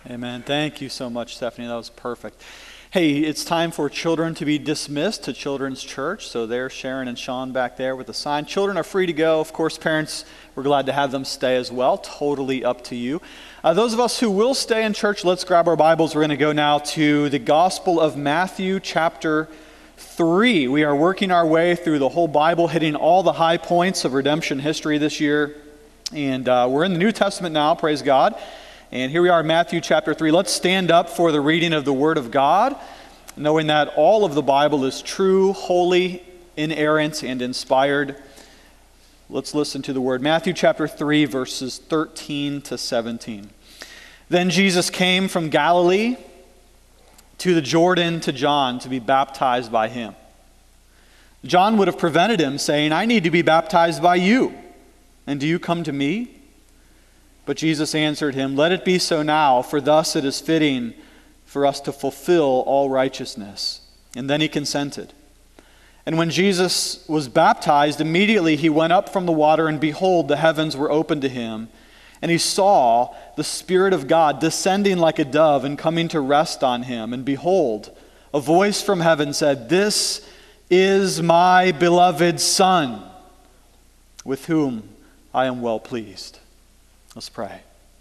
Amen. Thank you so much, Stephanie. That was perfect. Hey, it's time for children to be dismissed to Children's Church. So there's Sharon and Sean back there with the sign. Children are free to go. Of course, parents, we're glad to have them stay as well. Totally up to you. Those of us who will stay in church, let's grab our Bibles. We're going to go now to the Gospel of Matthew, chapter 3. We are working our way through the whole Bible, hitting all the high points of redemption history this year. And we're in the New Testament now, praise God. And here we are in Matthew chapter 3. Let's stand up for the reading of the Word of God, knowing that all of the Bible is true, holy, inerrant, and inspired. Let's listen to the Word. Matthew chapter 3, verses 13 to 17. Then Jesus came from Galilee to the Jordan to John to be baptized by him. John would have prevented him, saying, "I need to be baptized by you, and do you come to me?" But Jesus answered him, "Let it be so now, for thus it is fitting for us to fulfill all righteousness." And then he consented. And when Jesus was baptized, immediately he went up from the water, and behold, the heavens were opened to him. And he saw the Spirit of God descending like a dove and coming to rest on him. And behold, a voice from heaven said, "This is my beloved Son, with whom I am well pleased." Let's pray.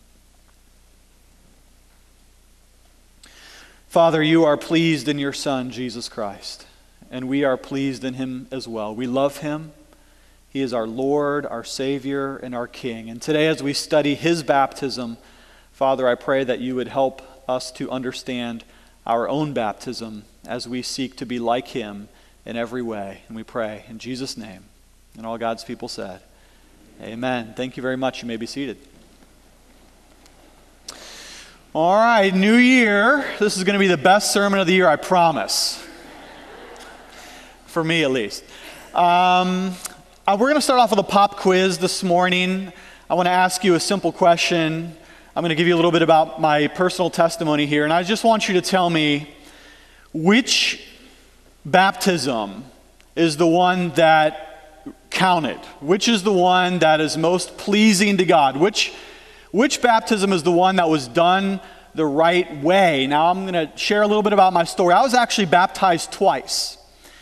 Father, you are pleased in your Son, Jesus Christ, and we are pleased in him as well. We love him. He is our Lord, our Savior, and our King. And today as we study his baptism, Father, I pray that you would help us to understand our own baptism as we seek to be like him in every way. And we pray in Jesus' name. And all God's people said, amen. Thank you very much. You may be seated. All right, new year. This is going to be the best sermon of the year, I promise. For me, at least. We're going to start off with a pop quiz this morning. I want to ask you a simple question. I'm going to give you a little bit about my personal testimony here, and I just want you to tell me which baptism is the one that counted? Which is the one that is most pleasing to God? Which baptism is the one that was done the right way? Now, I'm going to share a little bit about my story. I was actually baptized twice.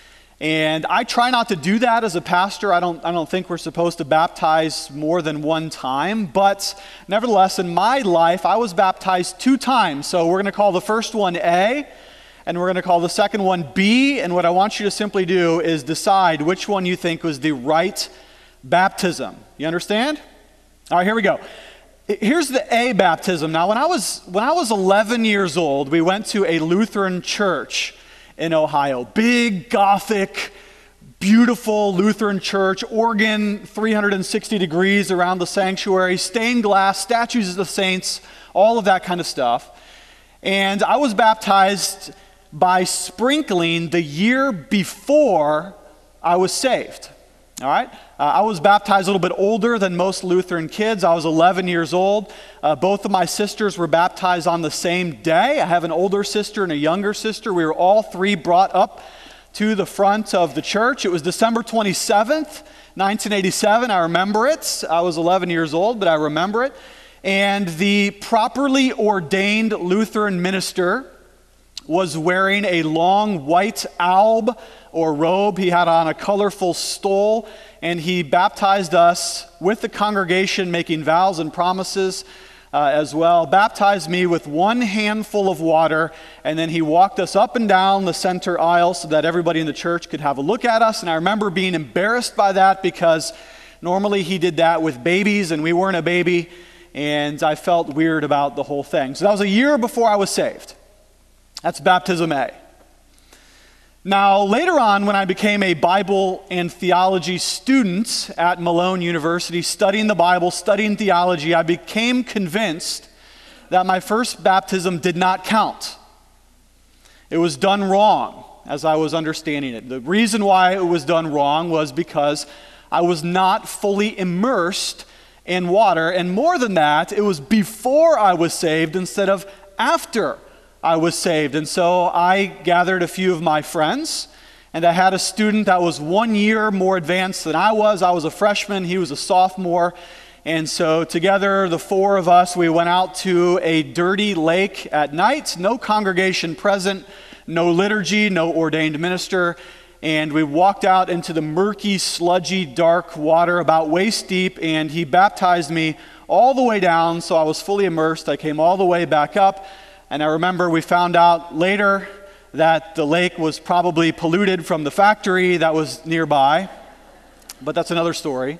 And I try not to do that as a pastor. I don't think we're supposed to baptize more than one time. But nevertheless, in my life, I was baptized 2 times. So we're going to call the first one A, and we're going to call the second one B. And what I want you to simply do is decide which one you think was the right baptism. You understand? All right, here we go. Here's the A baptism. Now, when I was 11 years old, we went to a Lutheran church in Ohio. Big, Gothic, beautiful Lutheran church, organ 360 degrees around the sanctuary, stained glass, statues of the saints, all of that kind of stuff. And I was baptized by sprinkling the year before I was saved. All right? I was baptized a little bit older than most Lutheran kids. I was 11 years old. Both of my sisters were baptized on the same day. I have an older sister and a younger sister. We were all 3 brought up to the front of the church. It was December 27th, 1987. I remember it. I was 11 years old, but I remember it. And the properly ordained Lutheran minister was wearing a long white alb or robe. He had on a colorful stole, and he baptized us with the congregation, making vows and promises as well. Baptized me with 1 handful of water, and then he walked us up and down the center aisle so that everybody in the church could have a look at us. And I remember being embarrassed by that because normally he did that with babies, and we weren't a baby, and I felt weird about the whole thing. So that was a year before I was saved. That's baptism A. Now, later on, when I became a Bible and theology student at Malone University, studying the Bible, studying theology, I became convinced that my first baptism did not count. It was done wrong, as I was understanding it. The reason why it was done wrong was because I was not fully immersed in water, and more than that, it was before I was saved instead of after I was saved. And so I gathered a few of my friends, and I had a student that was 1 year more advanced than I was. I was a freshman, he was a sophomore, And so together, the four of us, we went out to a dirty lake at night, no congregation present, no liturgy, no ordained minister. And we walked out into the murky, sludgy, dark water about waist deep, and he baptized me all the way down, so I was fully immersed. I came all the way back up, and I remember we found out later that the lake was probably polluted from the factory that was nearby, but that's another story.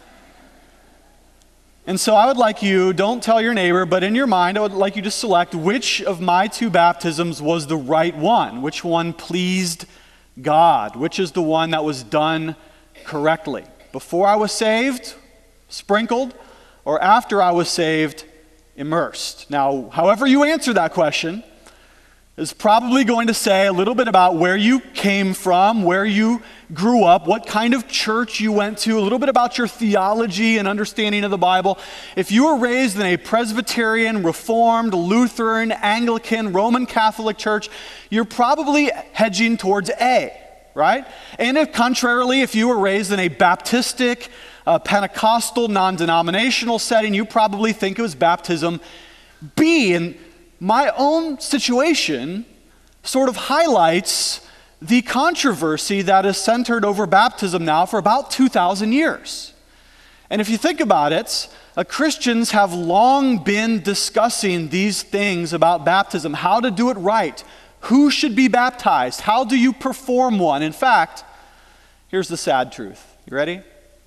And so I would like you, don't tell your neighbor, but in your mind, I would like you to select which of my two baptisms was the right one, which one pleased God, which is the one that was done correctly. Before I was saved, sprinkled, or after I was saved, immersed. Now, however you answer that question is probably going to say a little bit about where you came from, where you grew up, what kind of church you went to, a little bit about your theology and understanding of the Bible. If you were raised in a Presbyterian, Reformed, Lutheran, Anglican, Roman Catholic church, you're probably hedging towards A, right? And if contrarily, if you were raised in a Baptistic, Pentecostal, non-denominational setting, you probably think it was baptism B. And my own situation sort of highlights the controversy that is centered over baptism now for about 2,000 years. And if you think about it, Christians have long been discussing these things about baptism, how to do it right, who should be baptized, how do you perform one. In fact, here's the sad truth. You ready?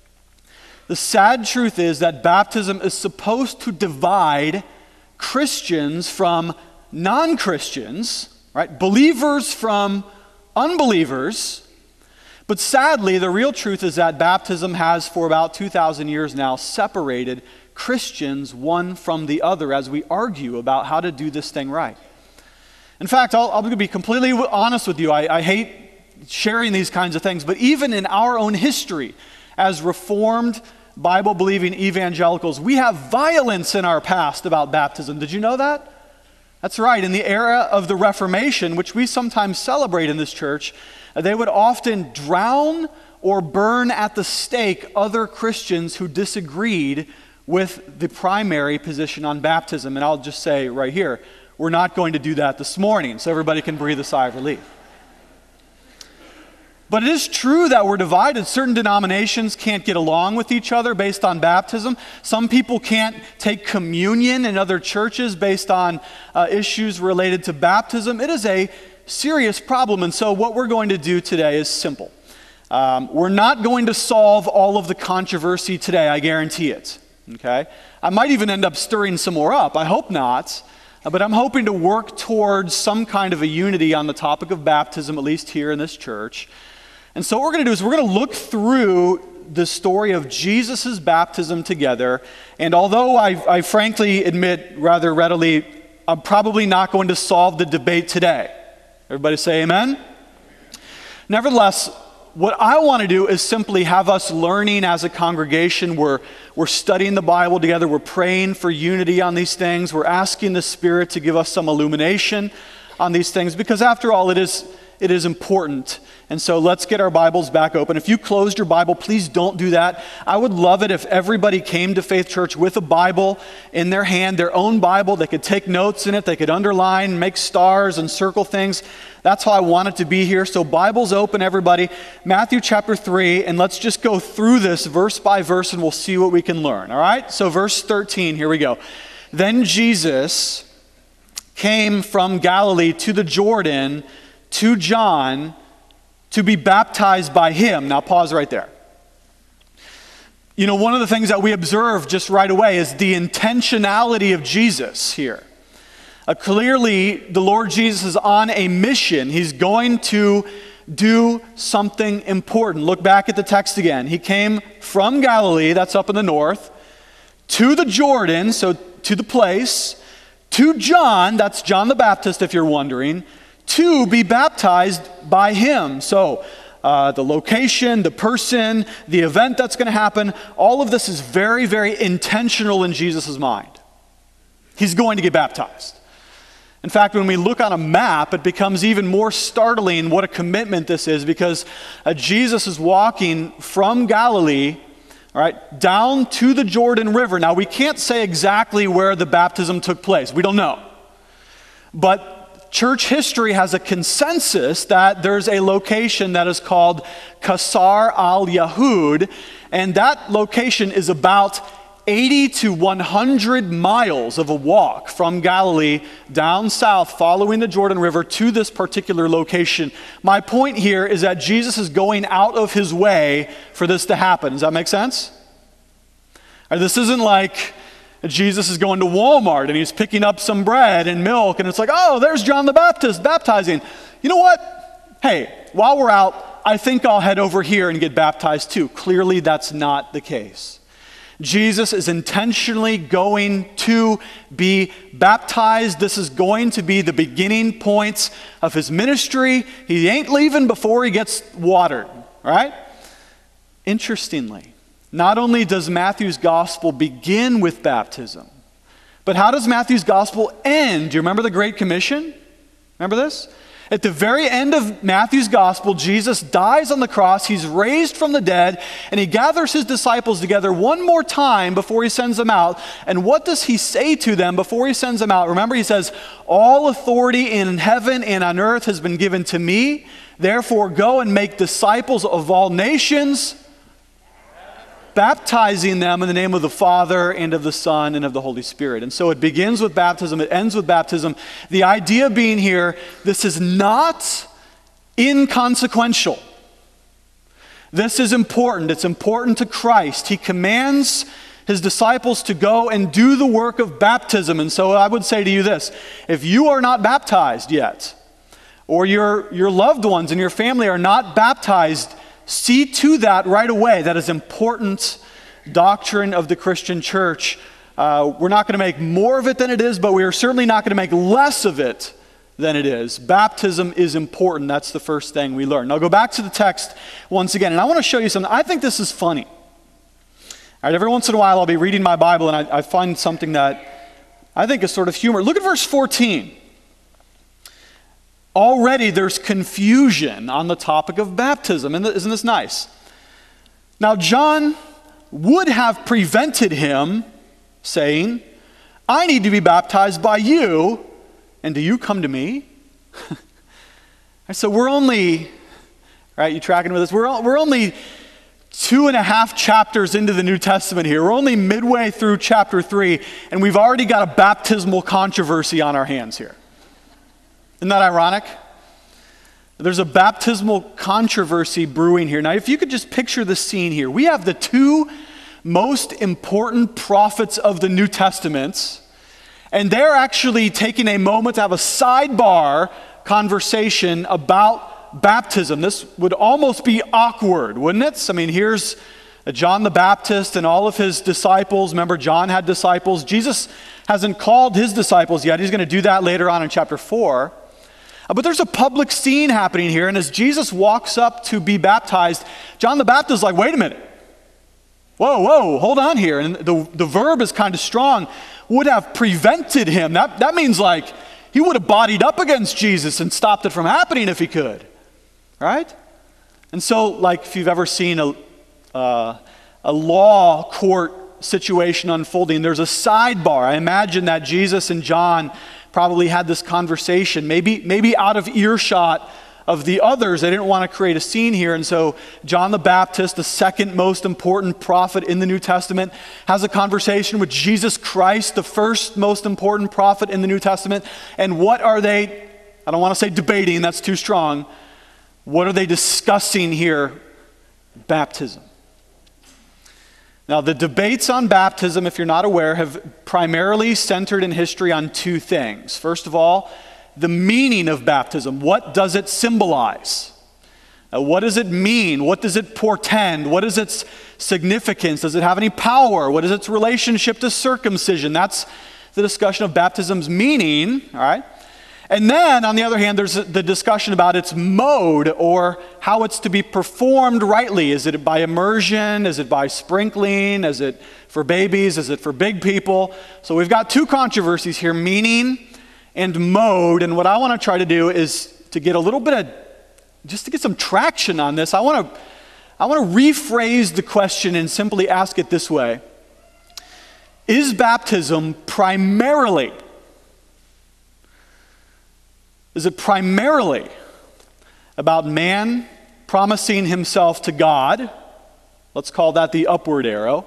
The sad truth is that baptism is supposed to divide Christians from non-Christians, right? Believers from unbelievers. But sadly, the real truth is that baptism has, for about 2,000 years now, separated Christians one from the other as we argue about how to do this thing right. In fact, I'll be completely honest with you. I hate sharing these kinds of things, but even in our own history, as Reformed, Bible-believing evangelicals, we have violence in our past about baptism. Did you know that? That's right. In the era of the Reformation, which we sometimes celebrate in this church, they would often drown or burn at the stake other Christians who disagreed with the primary position on baptism. And I'll just say right here, we're not going to do that this morning, so everybody can breathe a sigh of relief. But it is true that we're divided. Certain denominations can't get along with each other based on baptism. Some people can't take communion in other churches based on issues related to baptism. It is a serious problem, and so what we're going to do today is simple. We're not going to solve all of the controversy today, I guarantee it. Okay? I might even end up stirring some more up. I hope not. But I'm hoping to work towards some kind of a unity on the topic of baptism, at least here in this church. And so what we're going to do is we're going to look through the story of Jesus' baptism together. And although I frankly admit rather readily, I'm probably not going to solve the debate today. Everybody say amen? Nevertheless, what I want to do is simply have us learning as a congregation. We're studying the Bible together. We're praying for unity on these things. We're asking the Spirit to give us some illumination on these things because after all, it is important. And so let's get our Bibles back open. If you closed your Bible, please don't do that. I would love it if everybody came to Faith Church with a Bible in their hand, their own Bible. They could take notes in it. They could underline, make stars, and circle things. That's how I want it to be here. So Bibles open, everybody. Matthew chapter 3, and let's just go through this verse by verse, and we'll see what we can learn. All right? So verse 13, here we go. Then Jesus came from Galilee to the Jordan to John to be baptized by him. Now pause right there. You know, one of the things that we observe just right away is the intentionality of Jesus here. Clearly, the Lord Jesus is on a mission. He's going to do something important. Look back at the text again. He came from Galilee, that's up in the north, to the Jordan, so to the place, to John, that's John the Baptist if you're wondering, to be baptized by him. So the location, the person, the event that's going to happen, all of this is very, very intentional in Jesus' mind. He's going to get baptized. In fact, when we look on a map, it becomes even more startling what a commitment this is because Jesus is walking from Galilee all right, down to the Jordan River. Now, we can't say exactly where the baptism took place. We don't know. But church history has a consensus that there's a location that is called Qasr al-Yahud, and that location is about 80 to 100 miles of a walk from Galilee down south following the Jordan River to this particular location. My point here is that Jesus is going out of his way for this to happen. Does that make sense? This isn't like Jesus is going to Walmart and he's picking up some bread and milk and it's like, oh, there's John the Baptist baptizing. You know what? Hey, while we're out, I think I'll head over here and get baptized too. Clearly, that's not the case. Jesus is intentionally going to be baptized. This is going to be the beginning points of his ministry. He ain't leaving before he gets watered, right? Interestingly, not only does Matthew's gospel begin with baptism, but how does Matthew's gospel end? Do you remember the Great Commission? Remember this? At the very end of Matthew's gospel, Jesus dies on the cross, he's raised from the dead, and he gathers his disciples together one more time before he sends them out. And what does he say to them before he sends them out? Remember, he says, all authority in heaven and on earth has been given to me. Therefore, go and make disciples of all nations, baptizing them in the name of the Father and of the Son and of the Holy Spirit. And so it begins with baptism, it ends with baptism. The idea being here, this is not inconsequential. This is important. It's important to Christ. He commands his disciples to go and do the work of baptism. And so I would say to you this, if you are not baptized yet, or your loved ones and your family are not baptized, see to that right away. That is important doctrine of the Christian church. We're not going to make more of it than it is, but we are certainly not going to make less of it than it is. Baptism is important. That's the first thing we learn. Now go back to the text once again, and I want to show you something. I think this is funny. All right, every once in a while I'll be reading my Bible and I find something that I think is sort of humor. Look at verse 14. Already there's confusion on the topic of baptism. Isn't this nice? Now John would have prevented him, saying, I need to be baptized by you, and do you come to me? So we're only, right, you tracking with us? We're only 2.5 chapters into the New Testament here. We're only midway through chapter 3, and we've already got a baptismal controversy on our hands here. Isn't that ironic? There's a baptismal controversy brewing here. Now, if you could just picture the scene here. We have the two most important prophets of the New Testament, and they're actually taking a moment to have a sidebar conversation about baptism. This would almost be awkward, wouldn't it? I mean, here's John the Baptist and all of his disciples. Remember, John had disciples. Jesus hasn't called his disciples yet. He's going to do that later on in chapter 4. But there's a public scene happening here, and as Jesus walks up to be baptized, John the Baptist is like, wait a minute. Whoa, hold on here. And the verb is kind of strong. Would have prevented him. That means like he would have bodied up against Jesus and stopped it from happening if he could. Right? And so, like if you've ever seen a law court situation unfolding, there's a sidebar. I imagine that Jesus and John probably had this conversation, maybe out of earshot of the others. They didn't want to create a scene here. And so John the Baptist, the second most important prophet in the New Testament, has a conversation with Jesus Christ, the first most important prophet in the New Testament. And what are they, I don't want to say debating, that's too strong. What are they discussing here? Baptism. Now, the debates on baptism, if you're not aware, have primarily centered in history on two things. First of all, the meaning of baptism. What does it symbolize? What does it mean? What does it portend? What is its significance? Does it have any power? What is its relationship to circumcision? That's the discussion of baptism's meaning, all right? And then, on the other hand, there's the discussion about its mode, or how it's to be performed rightly. Is it by immersion? Is it by sprinkling? Is it for babies? Is it for big people? So we've got two controversies here, meaning and mode. And what I want to try to do is to get a little bit of, just to get some traction on this, I want I want to rephrase the question and simply ask it this way. Is baptism primarily about man promising himself to God? Let's call that the upward arrow.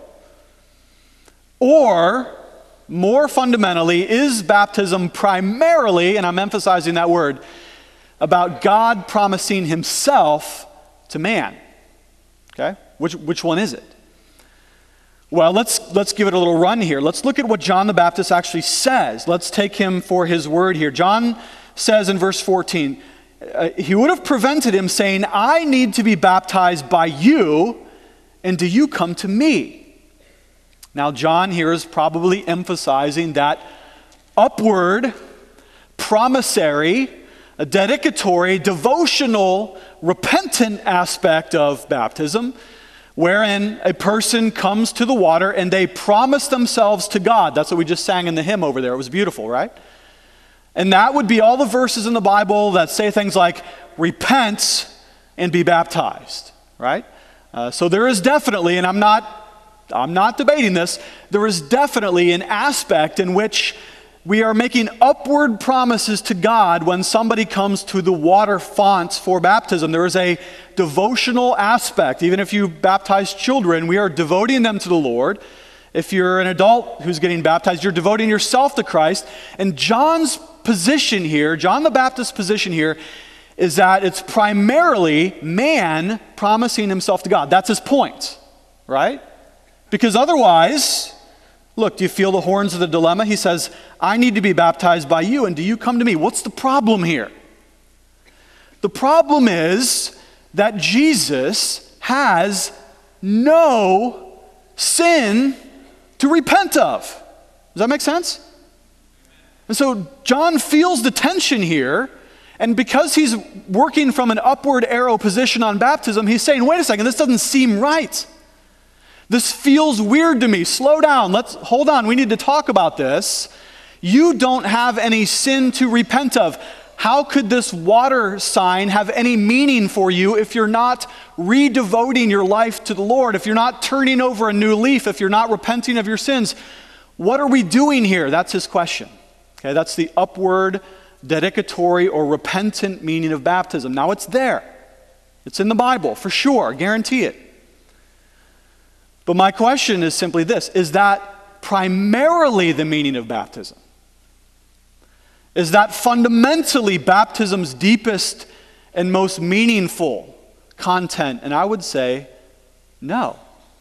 Or, more fundamentally, is baptism primarily, and I'm emphasizing that word, about God promising himself to man? Okay? Which one is it? Well, let's give it a little run here. Let's look at what John the Baptist actually says. Let's take him for his word here. John says in verse 14, he would have prevented him saying, I need to be baptized by you, and do you come to me? Now, John here is probably emphasizing that upward, promissory, a dedicatory, devotional, repentant aspect of baptism, wherein a person comes to the water and they promise themselves to God. That's what we just sang in the hymn over there. It was beautiful, right? And that would be all the verses in the Bible that say things like, repent and be baptized, right? So there is definitely, and I'm not debating this, there is definitely an aspect in which we are making upward promises to God when somebody comes to the water fonts for baptism. There is a devotional aspect. Even if you baptize children, we are devoting them to the Lord. If you're an adult who's getting baptized, you're devoting yourself to Christ. And John's position here, John the Baptist's position here, is that it's primarily man promising himself to God. That's his point, right? Because otherwise, look, do you feel the horns of the dilemma? He says, I need to be baptized by you, and do you come to me? What's the problem here? The problem is that Jesus has no sin to repent of. Does that make sense? And so John feels the tension here, and because he's working from an upward arrow position on baptism, he's saying, wait a second, this doesn't seem right. This feels weird to me. Slow down. Hold on. We need to talk about this. You don't have any sin to repent of. How could this water sign have any meaning for you if you're not redevoting your life to the Lord, if you're not turning over a new leaf, if you're not repenting of your sins? What are we doing here? That's his question. Okay, that's the upward, dedicatory, or repentant meaning of baptism. Now it's there. It's in the Bible, for sure. Guarantee it. But my question is simply this: is that primarily the meaning of baptism? Is that fundamentally baptism's deepest and most meaningful content? And I would say, no.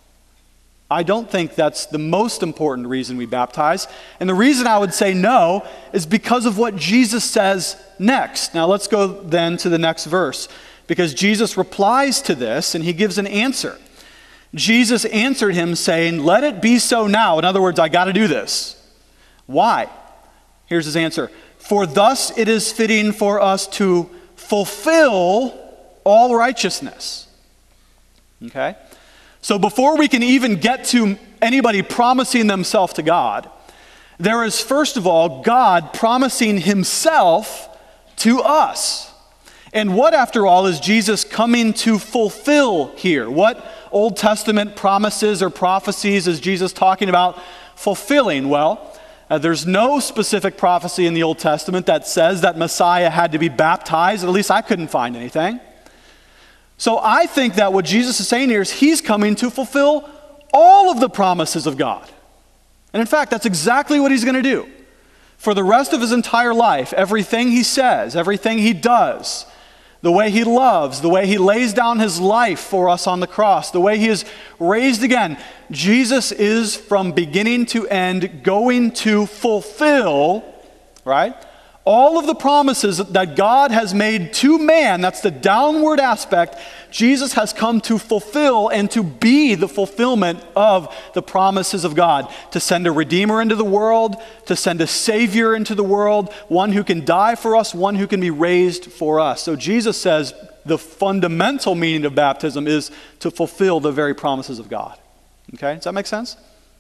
I don't think that's the most important reason we baptize. And the reason I would say no is because of what Jesus says next. Now let's go then to the next verse, because Jesus replies to this and he gives an answer. Jesus answered him saying, let it be so now. In other words, I got to do this. Why? Here's his answer. For thus it is fitting for us to fulfill all righteousness. Okay? So before we can even get to anybody promising themselves to God, there is first of all God promising himself to us. And what, after all, is Jesus coming to fulfill here? What Old Testament promises or prophecies is Jesus talking about fulfilling? Well, there's no specific prophecy in the Old Testament that says that Messiah had to be baptized. At least I couldn't find anything. So I think that what Jesus is saying here is he's coming to fulfill all of the promises of God. And in fact, that's exactly what he's going to do. For the rest of his entire life, everything he says, everything he does, the way he loves, the way he lays down his life for us on the cross, the way he is raised again, Jesus is from beginning to end going to fulfill, right, all of the promises that God has made to man. That's the downward aspect. Jesus has come to fulfill and to be the fulfillment of the promises of God, to send a Redeemer into the world, to send a Savior into the world, one who can die for us, one who can be raised for us. So Jesus says the fundamental meaning of baptism is to fulfill the very promises of God. Okay, does that make sense?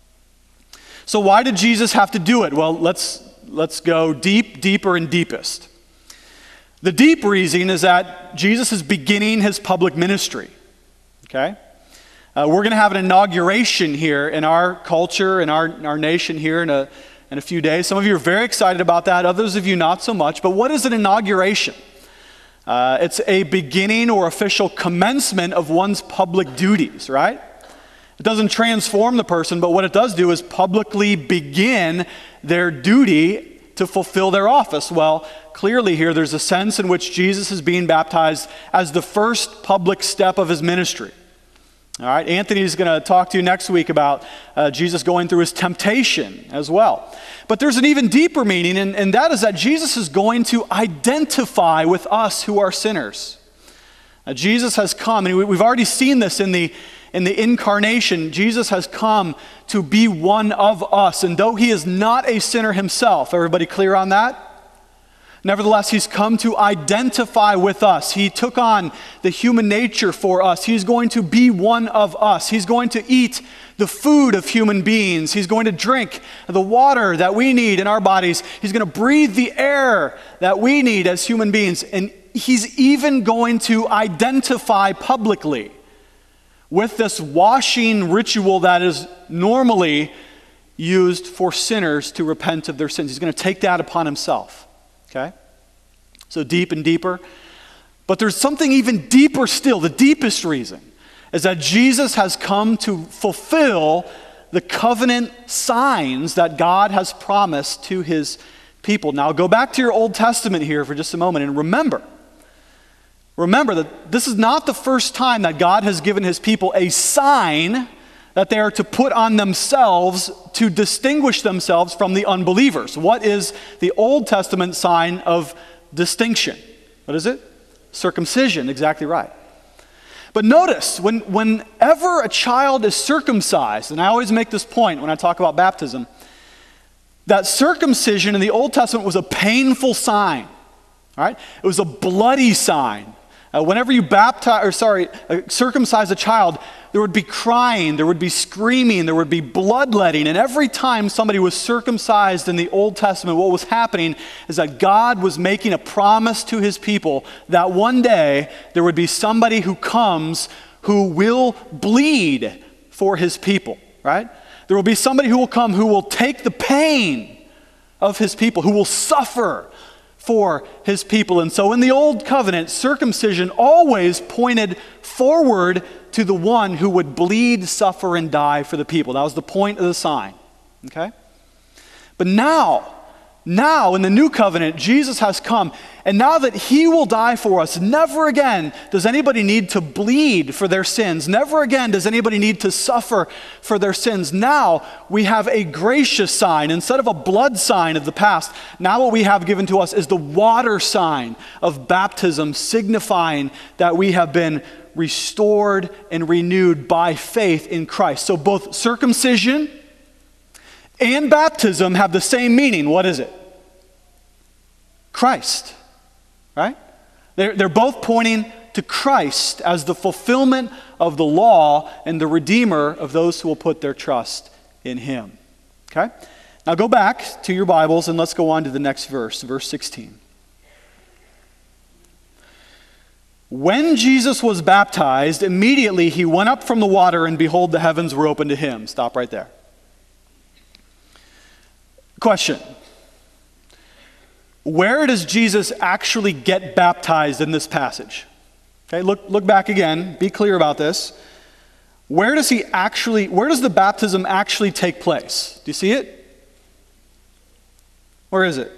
So why did Jesus have to do it? Well, let's go deeper and deepest. The deep reason is that Jesus is beginning his public ministry. okay? We're going to have an inauguration here in our culture, in our nation here in a few days. Some of you are very excited about that, others of you not so much. But what is an inauguration? It's a beginning or official commencement of one's public duties, right? It doesn't transform the person, but what it does do is publicly begin their duty to fulfill their office. Well, clearly here there's a sense in which Jesus is being baptized as the first public step of his ministry. All right, Anthony's going to talk to you next week about Jesus going through his temptation as well. But there's an even deeper meaning, and that is that Jesus is going to identify with us who are sinners. Jesus has come, and we've already seen this in the incarnation. Jesus has come to be one of us, and though he is not a sinner himself, everybody clear on that? Nevertheless, he's come to identify with us. He took on the human nature for us. He's going to be one of us. He's going to eat the food of human beings. He's going to drink the water that we need in our bodies. He's going to breathe the air that we need as human beings. And he's even going to identify publicly with this washing ritual that is normally used for sinners to repent of their sins. He's going to take that upon himself. Okay? So deep and deeper. But there's something even deeper still. The deepest reason is that Jesus has come to fulfill the covenant signs that God has promised to his people. Now go back to your Old Testament here for just a moment and remember that this is not the first time that God has given his people a sign that they are to put on themselves to distinguish themselves from the unbelievers. What is the Old Testament sign of distinction? What is it? Circumcision, exactly right. But notice, whenever a child is circumcised, and I always make this point when I talk about baptism, that circumcision in the Old Testament was a painful sign. All right? It was a bloody sign. Whenever you circumcise a child, there would be crying, there would be screaming, there would be bloodletting. And every time somebody was circumcised in the Old Testament, what was happening is that God was making a promise to his people that one day there would be somebody who comes who will bleed for his people, right? There will be somebody who will come who will take the pain of his people, who will suffer for his people. And so in the Old Covenant, circumcision always pointed forward to the one who would bleed, suffer, and die for the people. That was the point of the sign. Okay? But now in the New Covenant, Jesus has come, and now that he will die for us, never again does anybody need to bleed for their sins. Never again does anybody need to suffer for their sins. Now we have a gracious sign. Instead of a blood sign of the past, now what we have given to us is the water sign of baptism, signifying that we have been restored and renewed by faith in Christ. So both circumcision and baptism have the same meaning. What is it? Christ, right? They're both pointing to Christ as the fulfillment of the law and the Redeemer of those who will put their trust in him. Okay? Now go back to your Bibles and let's go on to the next verse, verse 16. When Jesus was baptized, immediately he went up from the water, and behold, the heavens were opened to him. Stop right there. Question. Where does Jesus actually get baptized in this passage? Okay, look back again. Be clear about this. Where does the baptism actually take place? Do you see it? Where is it?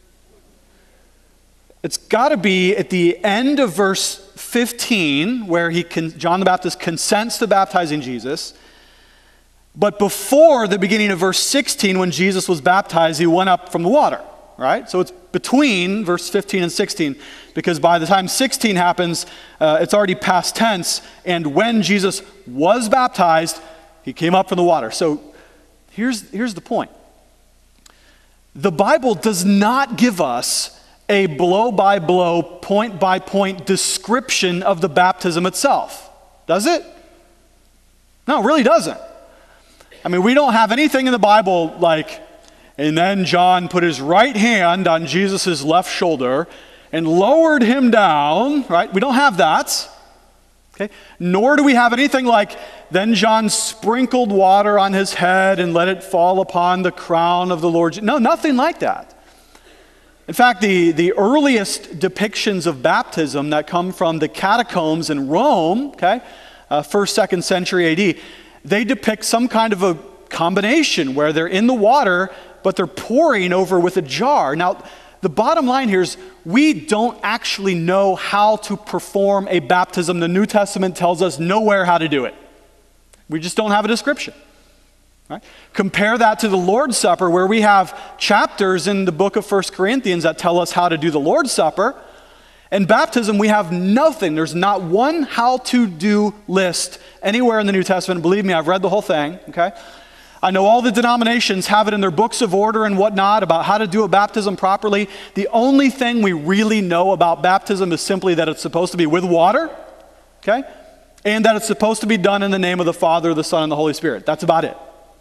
It's got to be at the end of verse 15, where John the Baptist consents to baptizing Jesus. But before the beginning of verse 16, when Jesus was baptized, he went up from the water, right? So it's between verse 15 and 16, because by the time 16 happens, it's already past tense, and when Jesus was baptized, he came up from the water. So here's the point. The Bible does not give us a blow-by-blow, point-by-point description of the baptism itself. Does it? No, it really doesn't. I mean, we don't have anything in the Bible like, and then John put his right hand on Jesus' left shoulder and lowered him down, right? We don't have that. Okay? Nor do we have anything like, then John sprinkled water on his head and let it fall upon the crown of the Lord. No, nothing like that. In fact, the earliest depictions of baptism that come from the catacombs in Rome, okay, 1st, 2nd century AD, they depict some kind of a combination where they're in the water, but they're pouring over with a jar. Now, the bottom line here is we don't actually know how to perform a baptism. The New Testament tells us nowhere how to do it. We just don't have a description. Right? Compare that to the Lord's Supper, where we have chapters in the book of 1 Corinthians that tell us how to do the Lord's Supper. In baptism, we have nothing. There's not one how-to-do list anywhere in the New Testament. Believe me, I've read the whole thing, okay? I know all the denominations have it in their books of order and whatnot about how to do a baptism properly. The only thing we really know about baptism is simply that it's supposed to be with water, okay? And that it's supposed to be done in the name of the Father, the Son, and the Holy Spirit. That's about it.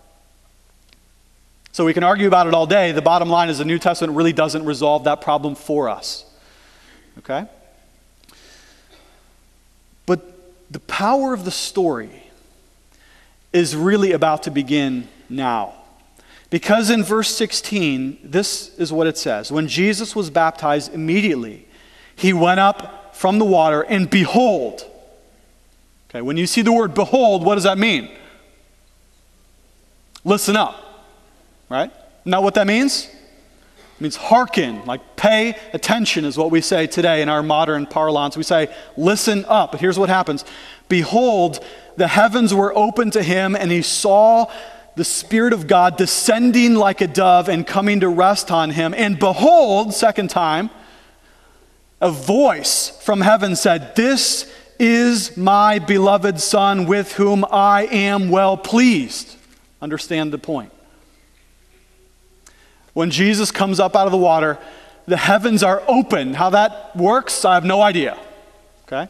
So we can argue about it all day. The bottom line is the New Testament really doesn't resolve that problem for us. Okay? But the power of the story is really about to begin now. Because in verse 16, this is what it says. When Jesus was baptized, immediately he went up from the water, and behold. Okay, when you see the word behold, what does that mean? Listen up. Right? Know what that means? It means hearken, like pay attention is what we say today in our modern parlance. We say, listen up. But here's what happens. Behold, the heavens were opened to him, and he saw the Spirit of God descending like a dove and coming to rest on him. And behold, second time, a voice from heaven said, "This is my beloved Son, with whom I am well pleased." Understand the point. When Jesus comes up out of the water, the heavens are open. How that works, I have no idea. Okay?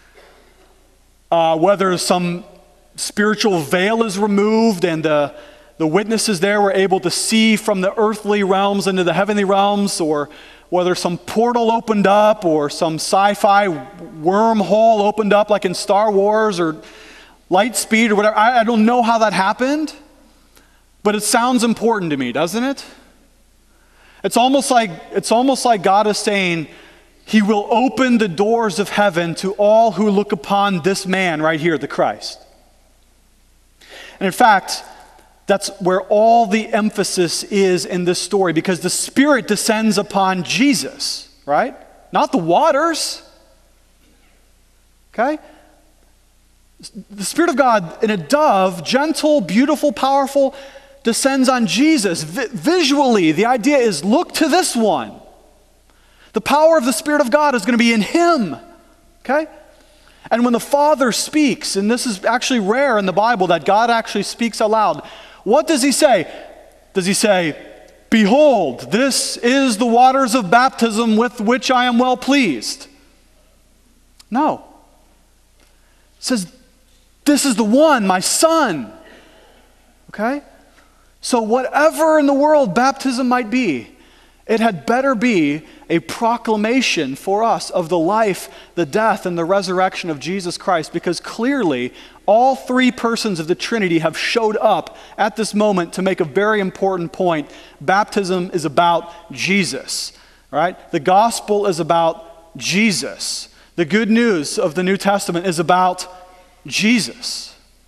Whether some spiritual veil is removed and the witnesses there were able to see from the earthly realms into the heavenly realms, or whether some portal opened up or some sci-fi wormhole opened up like in Star Wars or Lightspeed or whatever. I don't know how that happened, but it sounds important to me, doesn't it? It's almost like God is saying he will open the doors of heaven to all who look upon this man right here, the Christ. And in fact, that's where all the emphasis is in this story, because the Spirit descends upon Jesus, right? Not the waters. Okay? The Spirit of God in a dove, gentle, beautiful, powerful, descends on Jesus. Visually, the idea is look to this one. The power of the Spirit of God is going to be in him. Okay? And when the Father speaks, and this is actually rare in the Bible that God actually speaks aloud, what does he say? Does he say, "Behold, this is the waters of baptism with which I am well pleased"? No. It says, "This is the one, my Son." Okay? So whatever in the world baptism might be, it had better be a proclamation for us of the life, the death, and the resurrection of Jesus Christ, because clearly all three persons of the Trinity have showed up at this moment to make a very important point. Baptism is about Jesus, right? The gospel is about Jesus. The good news of the New Testament is about Jesus.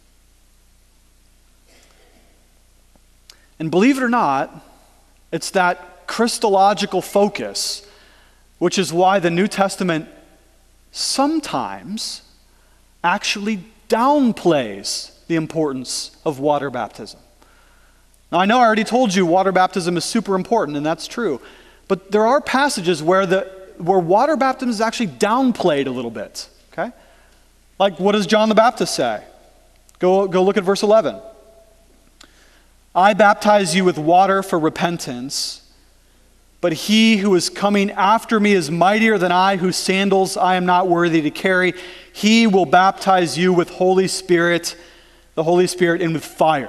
And believe it or not, it's that Christological focus, which is why the New Testament sometimes actually downplays the importance of water baptism. Now, I know I already told you water baptism is super important, and that's true. But there are passages where water baptism is actually downplayed a little bit. Okay? Like, what does John the Baptist say? Go look at verse 11. "I baptize you with water for repentance, but he who is coming after me is mightier than I, whose sandals I am not worthy to carry. He will baptize you with the Holy Spirit, and with fire."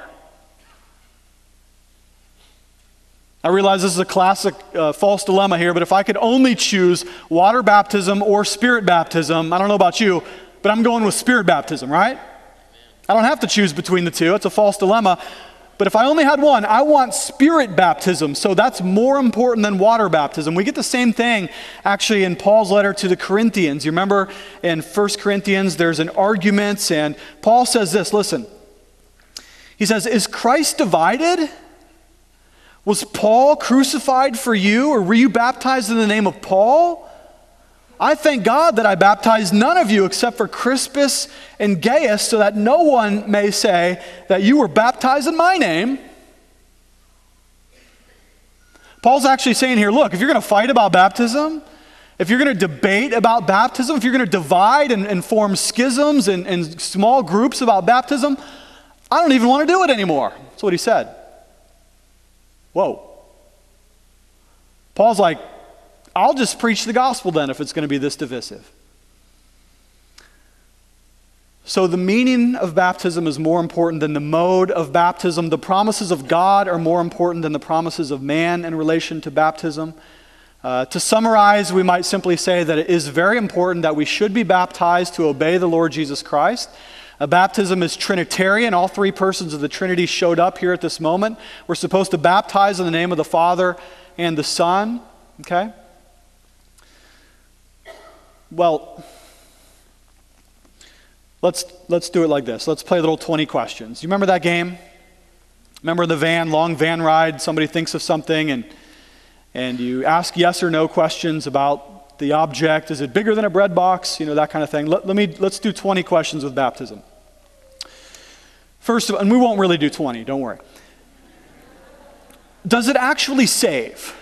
I realize this is a classic false dilemma here, but if I could only choose water baptism or spirit baptism, I don't know about you, but I'm going with Spirit baptism, right? I don't have to choose between the two. It's a false dilemma. But if I only had one, I want Spirit baptism. So that's more important than water baptism. We get the same thing actually in Paul's letter to the Corinthians. You remember in 1 Corinthians, there's an argument, and Paul says this, listen. He says, is Christ divided? Was Paul crucified for you, or were you baptized in the name of Paul? I thank God that I baptized none of you except for Crispus and Gaius, so that no one may say that you were baptized in my name. Paul's actually saying here, look, if you're going to fight about baptism, if you're going to debate about baptism, if you're going to divide and form schisms and small groups about baptism, I don't even want to do it anymore. That's what he said. Whoa. Paul's like, I'll just preach the gospel then if it's going to be this divisive. So the meaning of baptism is more important than the mode of baptism. The promises of God are more important than the promises of man in relation to baptism. To summarize, we might simply say that it is very important that we should be baptized to obey the Lord Jesus Christ. Baptism is Trinitarian. All three persons of the Trinity showed up here at this moment. We're supposed to baptize in the name of the Father and the Son. Okay? Well, let's do it like this. Let's play a little 20 questions. You remember that game? Remember in the van, long van ride, somebody thinks of something and you ask yes or no questions about the object. Is it bigger than a bread box? You know, that kind of thing. Let's do 20 questions with baptism. First of all, and we won't really do 20, don't worry. Does it actually save?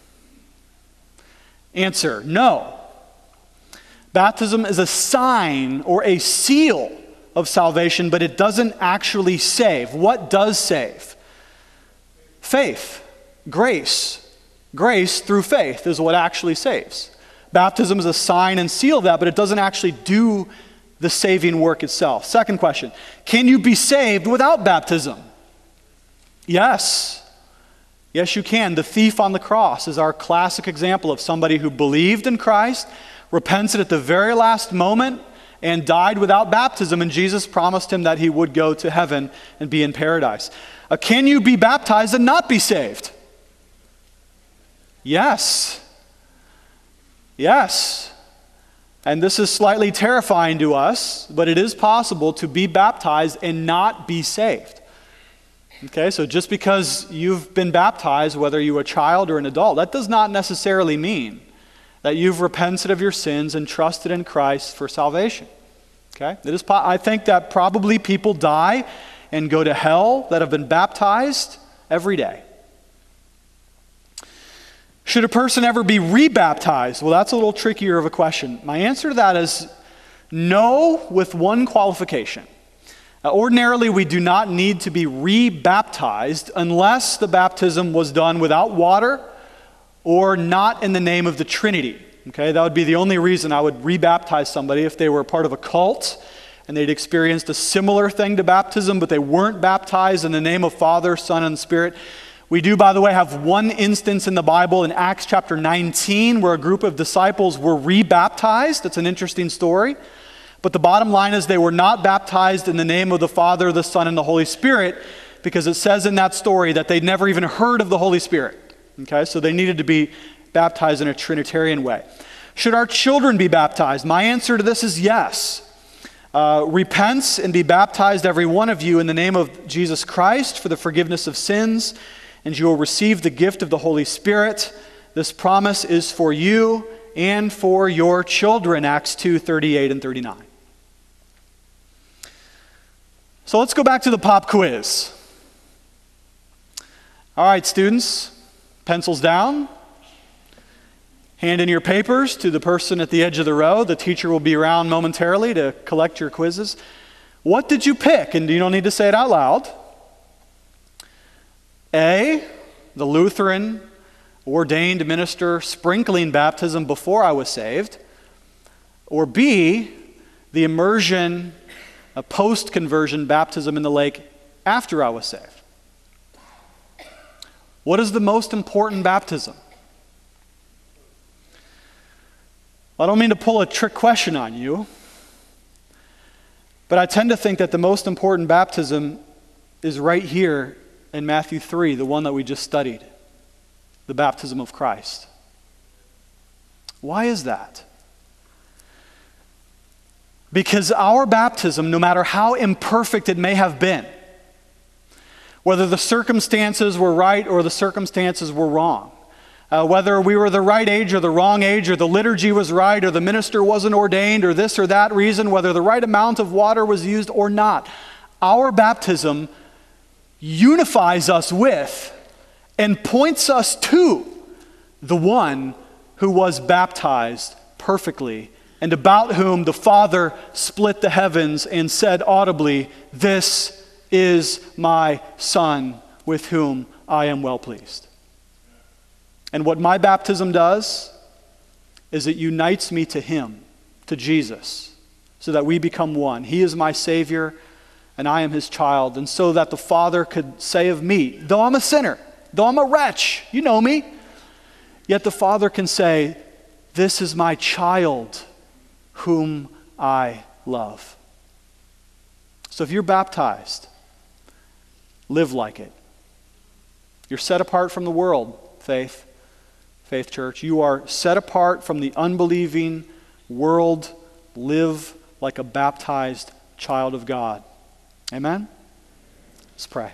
Answer, no. Baptism is a sign or a seal of salvation, but it doesn't actually save. What does save? Faith, grace. Grace through faith is what actually saves. Baptism is a sign and seal of that, but it doesn't actually do the saving work itself. Second question, can you be saved without baptism? Yes. Yes, you can. The thief on the cross is our classic example of somebody who believed in Christ, repented at the very last moment, and died without baptism, and Jesus promised him that he would go to heaven and be in paradise. Can you be baptized and not be saved? Yes. Yes. And this is slightly terrifying to us, but it is possible to be baptized and not be saved. Okay, so just because you've been baptized, whether you're a child or an adult, that does not necessarily mean that you've repented of your sins and trusted in Christ for salvation. Okay? I think that probably people die and go to hell that have been baptized every day. Should a person ever be rebaptized? Well, that's a little trickier of a question. My answer to that is no, with one qualification. Ordinarily, we do not need to be rebaptized unless the baptism was done without water or not in the name of the Trinity. Okay, that would be the only reason I would rebaptize somebody if they were part of a cult and they'd experienced a similar thing to baptism, but they weren't baptized in the name of Father, Son, and Spirit. We do, by the way, have one instance in the Bible in Acts chapter 19 where a group of disciples were rebaptized. It's an interesting story. But the bottom line is they were not baptized in the name of the Father, the Son, and the Holy Spirit, because it says in that story that they'd never even heard of the Holy Spirit. Okay, so they needed to be baptized in a Trinitarian way. Should our children be baptized? My answer to this is yes. Repent and be baptized, every one of you, in the name of Jesus Christ for the forgiveness of sins, and you will receive the gift of the Holy Spirit. This promise is for you and for your children, Acts 2:38 and 39. So let's go back to the pop quiz. All right, students, pencils down. Hand in your papers to the person at the edge of the row. The teacher will be around momentarily to collect your quizzes. What did you pick? And you don't need to say it out loud. A, the Lutheran ordained minister sprinkling baptism before I was saved. Or B, the immersion, a post-conversion baptism in the lake after I was saved. What is the most important baptism? I don't mean to pull a trick question on you, But I tend to think that the most important baptism is right here in Matthew 3, the one that we just studied, the baptism of Christ. Why is that? Because our baptism, no matter how imperfect it may have been, whether the circumstances were right or the circumstances were wrong, whether we were the right age or the wrong age, or the liturgy was right or the minister wasn't ordained, or this or that reason, whether the right amount of water was used or not, our baptism unifies us with and points us to the one who was baptized perfectly, and about whom the Father split the heavens and said audibly, "This is my Son, with whom I am well pleased." And what my baptism does is it unites me to him, to Jesus, so that we become one. He is my Savior, and I am his child. And so that the Father could say of me, though I'm a sinner, though I'm a wretch, you know me, yet the Father can say, "This is my child, whom I love." So if you're baptized, live like it. You're set apart from the world, Faith Church. You are set apart from the unbelieving world. Live like a baptized child of God. Amen? Let's pray.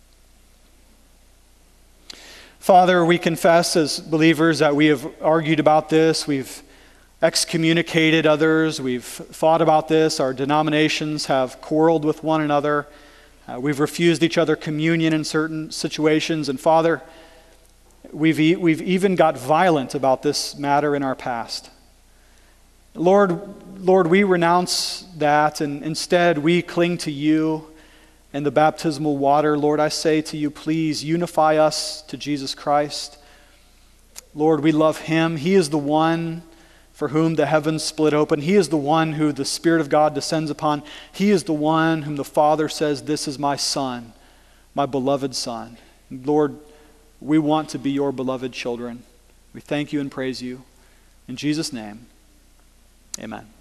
Father, we confess as believers that we have argued about this. We've excommunicated others. We've thought about this. Our denominations have quarreled with one another. We've refused each other communion in certain situations. And Father, we've even got violent about this matter in our past. Lord, we renounce that, and instead we cling to you and the baptismal water. Lord, I say to you, please unify us to Jesus Christ. Lord, we love him. He is the one for whom the heavens split open. He is the one who the Spirit of God descends upon. He is the one whom the Father says, "This is my Son, my beloved Son." Lord, we want to be your beloved children. We thank you and praise you. In Jesus' name, amen.